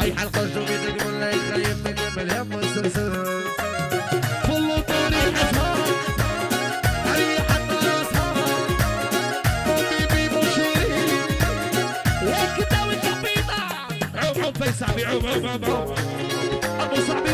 حلقة جوبيتك ولا يخيبك بالهم والسلسل كل طريقتها هي حتى راسها بيبي بشيري وكدا وكبيطة عوم عوم فيسع عوم عوم عوم ابو صعب